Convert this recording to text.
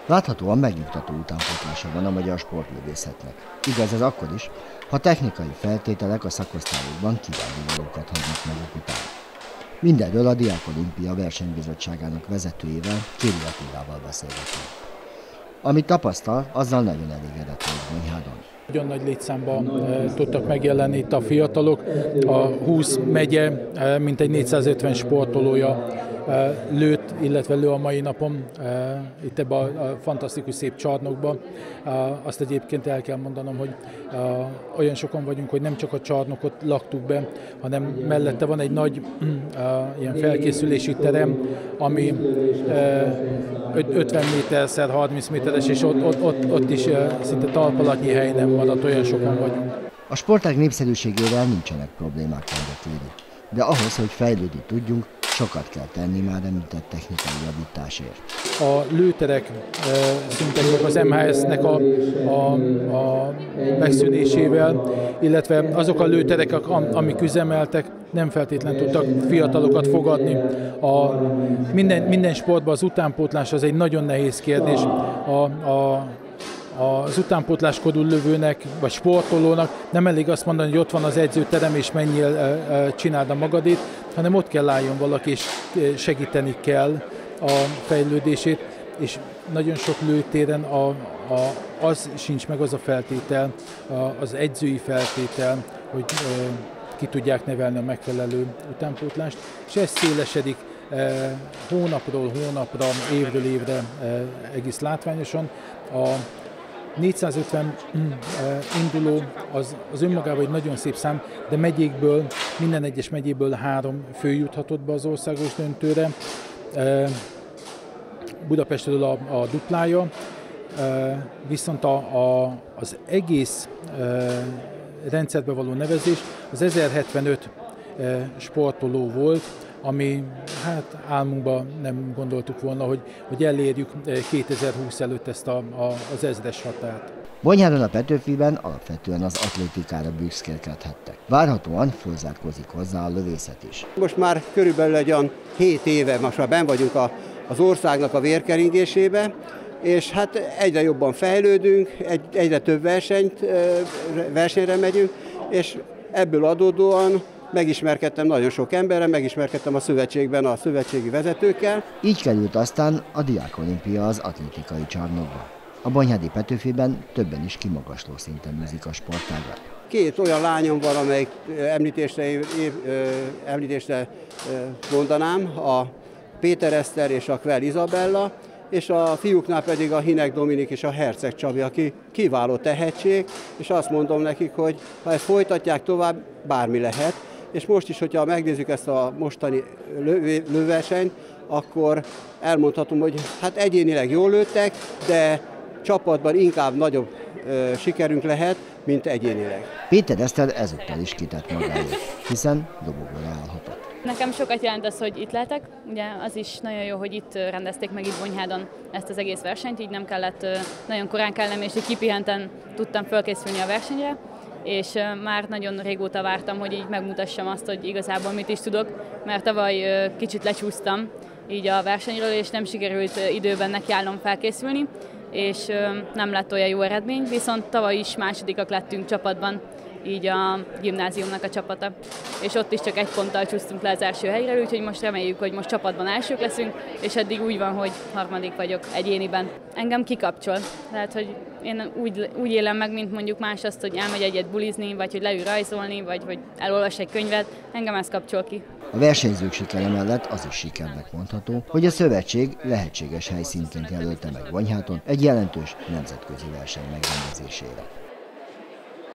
Láthatóan megnyugtató utánpótlása van a magyar sportlövészetnek. Igaz ez akkor is, ha technikai feltételek a szakosztályokban kiválókat hagynak maguk után. Mindenről a Diák Olimpia versenybizottságának vezetőjével, Kéri Attilával beszélgetünk. Amit tapasztal, azzal nagyon elégedett volt Bonyhádon. Nagyon nagy létszámban tudtak megjelenni itt a fiatalok. A 20 megye mintegy 450 sportolója lőtt, illetve lő a mai napon itt ebbe a fantasztikus szép csarnokba. Azt egyébként el kell mondanom, hogy olyan sokan vagyunk, hogy nem csak a csarnokot laktuk be, hanem mellette van egy nagy ilyen felkészülési terem, ami 50 méterszer 30 méteres, és ott is szinte talpalatnyi hely nem maradt, olyan sokan vagyunk. A sportág népszerűségével nincsenek problémák, mondja Kéri. De ahhoz, hogy fejlődni tudjunk, sokat kell tenni már említett technikai javításért. A lőterek szinte az MHS-nek a megszűnésével, illetve azok a lőterek, amik üzemeltek, nem feltétlenül tudtak fiatalokat fogadni. Minden sportban az utánpótlás az egy nagyon nehéz kérdés. Az utánpótláskorú lövőnek, vagy sportolónak nem elég azt mondani, hogy ott van az edzőterem, és menjél, csináld a magadét, hanem ott kell álljon valaki, és segíteni kell a fejlődését, és nagyon sok lőtéren az sincs meg az a feltétel, az edzői feltétel, hogy ki tudják nevelni a megfelelő utánpótlást, és ez szélesedik hónapról hónapra, évről évre egész látványosan. A 450 induló az önmagában egy nagyon szép szám, de megyékből, minden egyes megyéből 3 fő juthatott be az országos döntőre. Budapestről a duplája, viszont az egész rendszerbe való nevezés az 1075 sportoló volt, ami hát álmunkban nem gondoltuk volna, hogy elérjük 2020 előtt ezt az 1000-es határt. Bonyhádon a Petőfiben alapvetően az atlétikára büszkélkedhettek. Várhatóan fölzárkózik hozzá a lövészet is. Most már körülbelül egy olyan 7 éve most már benn vagyunk az országnak a vérkeringésébe, és hát egyre jobban fejlődünk, egyre több versenyre megyünk, és ebből adódóan megismerkedtem nagyon sok emberrel, megismerkedtem a szövetségben a szövetségi vezetőkkel. Így került aztán a Diák Olimpia az atlétikai csarnokba. A bonyhádi Petőfiben többen is kimagasló szinten űzik a sportágat. 2 olyan lányom van, amelyik említésre mondanám, a Péter Eszter és a Kvel Izabella, és a fiúknál pedig a Hinek Dominik és a Herceg Csabi, aki kiváló tehetség, és azt mondom nekik, hogy ha ezt folytatják tovább, bármi lehet. És most is, hogyha megnézzük ezt a mostani lőversenyt, akkor elmondhatom, hogy hát egyénileg jól lőttek, de csapatban inkább nagyobb sikerünk lehet, mint egyénileg. Péter Eszter ezúttal is kitett magáért, hiszen dobogóra állhatott. Nekem sokat jelent az, hogy itt lehetek. Ugye az is nagyon jó, hogy itt rendezték meg itt Bonyhádon ezt az egész versenyt, így nem kellett nagyon korán kelnem, és így kipihenten tudtam felkészülni a versenyre. És már nagyon régóta vártam, hogy így megmutassam azt, hogy igazából mit is tudok, mert tavaly kicsit lecsúsztam így a versenyről, és nem sikerült időben nekiállnom felkészülni, és nem lett olyan jó eredmény, viszont tavaly is másodikak lettünk csapatban, így a gimnáziumnak a csapata. És ott is csak 1 ponttal csúsztunk le az első helyre, úgyhogy most reméljük, hogy most csapatban elsők leszünk, és eddig úgy van, hogy 3. vagyok egyéniben. Engem kikapcsol. Tehát, hogy én úgy élem meg, mint mondjuk más azt, hogy elmegy egyet bulizni, vagy hogy leül rajzolni, vagy hogy elolvas egy könyvet. Engem ez kapcsol ki. A versenyzők sikere mellett az is sikernek mondható, hogy a szövetség lehetséges helyszínként jelölte meg Bonyhádon egy jelentős nemzetközi verseny megrendezésére.